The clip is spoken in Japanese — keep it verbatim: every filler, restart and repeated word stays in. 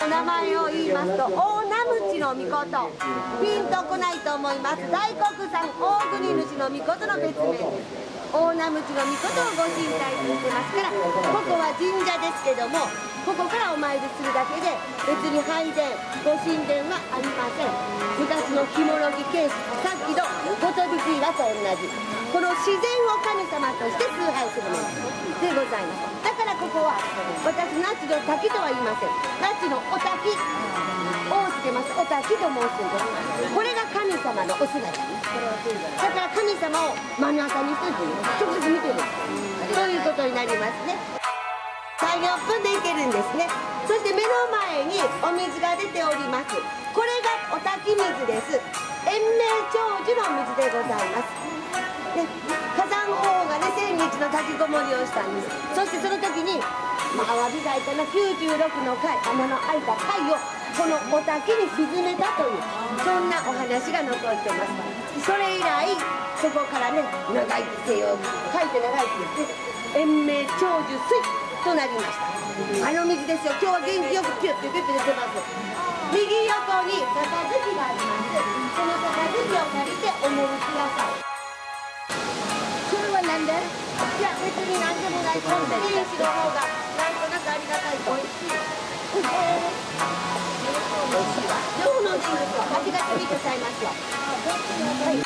名前を言いますと、大名鞭の御事、ピンとこないと思います。大黒山大国主の御事の別名です。大名鞭の御事をご神体にしてますから、ここは神社ですけども、ここからお参りするだけで別に拝殿ご神殿はありません。昔の着物着形式、さっきの寿岩と同じ、この自然を神様として崇拝するものでございます。だからここは私那智の滝とは言いません。那智のお滝をつけます。お滝と申すんです。これが神様のお姿です。だから神様を真ん中にせずに直接見てるということになりますね。さん、よんぷんで行けるんですね。そして目の前にお水が出ております。これがお滝水です。延命長寿の水でございます。ね、火山王がね、先月の滝こもりをしたんです。そしてその時に、まあ、アワビ貝かな、きゅうじゅうろくの貝、穴の開いた貝をこのお滝に沈めたという、そんなお話が残ってます。それ以来そこからね、長生きせよ書いて長生きですね、延命長寿水となりました。あの水ですよ。今日は元気よくピュッピュッピュッ出てます。右横に杯があります。その杯を借りてお飲みください。それはなんで？いや、別に何でもない。この天使の方がなんとなくありがたいと。おいしい。おいしいわ。両方飲んでいいんですよ。味がついてちゃいますよ。はい。